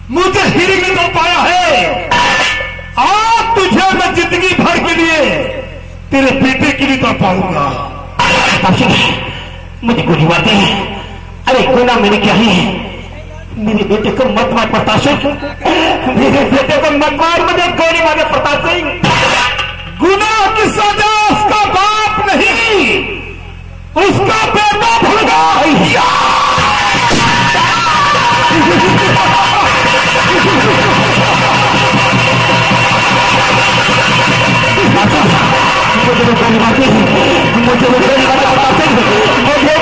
मुझे हीरे में तो पाया है, आज तुझे मैं जिंदगी भर के लिए तेरे बेटे के लिए तो पाऊंगा। मुझे गोली मार दे। अरे गुना मैंने क्या है? मेरे बेटे को मत मार प्रताप सिंह, मेरे बेटे को मत मार, मुझे गोली मारे प्रताप सिंह। गुनाह की सजा उसका बाप नहीं, उसका बेटा भुगता। मुझे गोली मारती, मुझे गोली मारे प्रताप सिंह, मुझे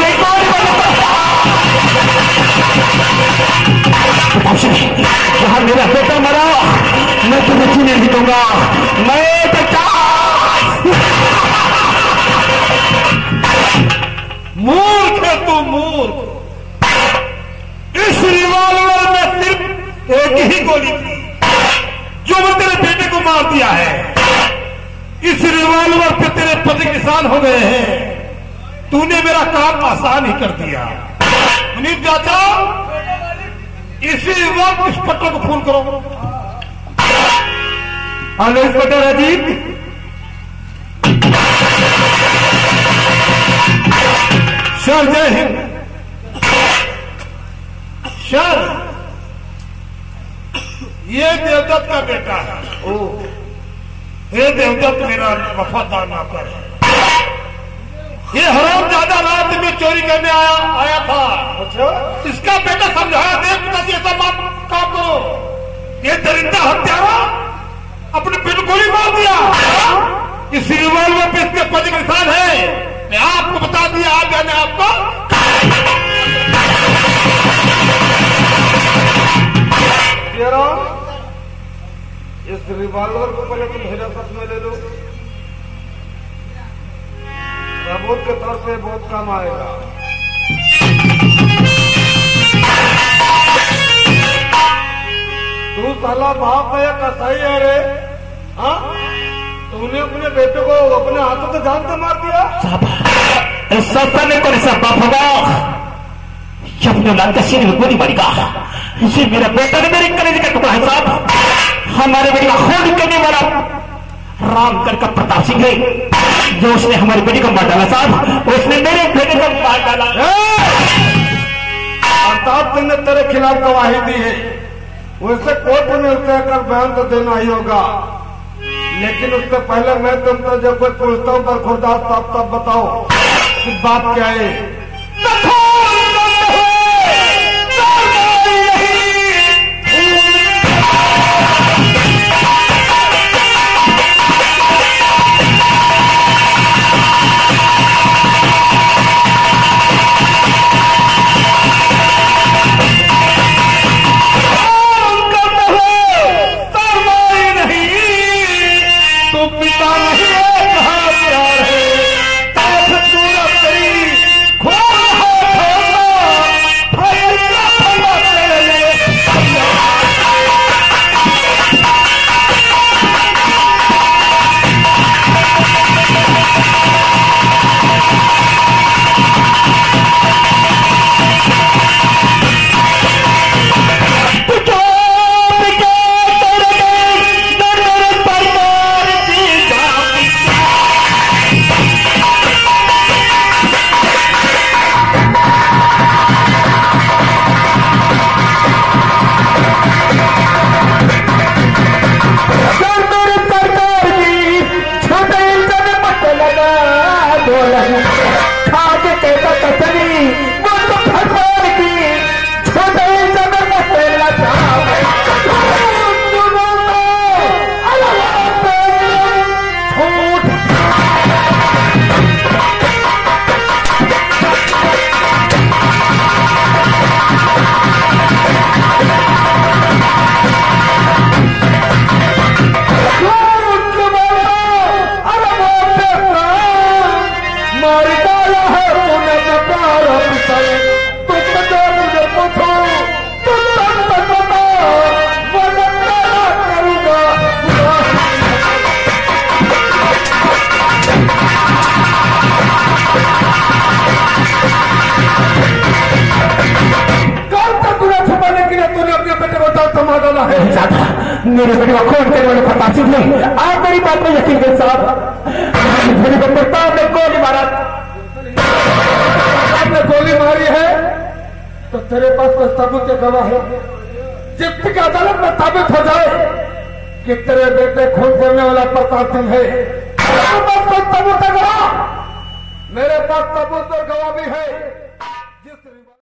प्रताप सिंह। जहां मेरा बेटा मरा मैं तुम्हें जीने नहीं दूंगा। मैं बेटा मूर्ख है तू, मूर्ख। इस रिवॉल्वर में सिर्फ एक ही गोली थी जो मैं तेरे बेटे को मार दिया है। इस रिवॉल्वर पे तेरे पति निशान हो गए हैं। तूने मेरा काम आसान ही कर दिया। मुनीब चाचा, इसी वक्त इस पट्टों को फोन करो। Hello inspector Ajit. सर जय हिंद। सर, ये देवदत्त का बेटा है। ये देवदत्त मेरा वफादार नौकर है। ये हरामजादा रात में चोरी करने आया था। अच्छा, इसका बेटा समझाया, देख पिताजी ऐसा मत काम करो। ये दरिंदा हत्यारा अपने बेटे को गोली मार दिया। इस रिवॉल्वर पे इसके पति का निशान है। मैं आपको बता दिया, आ जाने आपको। इस रिवॉल्वर को पहले तुम हिरासत में ले लो, सबूत के तौर पे बहुत काम आएगा। तू साला बाप है या कसाई है रे? हाँ, तूने अपने बेटे को अपने हाथों से जान से मार दिया। ने कौन सा बाप होगा जब ने लाल का सिर में गोली मारेगा? इसे मेरा बेटा ने मेरे कलेजे का टुकड़ा है साहब। हमारे बेटे का खून करने वाला रामगढ़ का प्रताप सिंह है, जो उसने हमारे बेटे को मार डाला साहब। उसने मेरे बेटे को मार डाला। प्रताप सिंह ने तेरे खिलाफ गवाही दी है, वैसे कोर्ट में उससे कर बयान तो देना ही होगा। लेकिन उससे पहले मैं तुमसे जब कुछ पूछता हूँ बरखुरदार साफ साफ बताओ कि बात क्या है। पिता नहीं है, कहा प्यार है, मेरे बेटे को खून करने वाले प्रताप सिंह ने आप मेरी बात में यकीन करें साहब, मेरे को प्रताप ने गोली मारा। आपने गोली मारी है तो तेरे पास कोई सबूत के गवाह है जिसकी अदालत में साबित हो जाए कि तेरे बेटे खून करने वाला प्रताप सिंह है। मेरे पास कोई सबूत है गवाह, मेरे पास सबूत और गवाह भी है।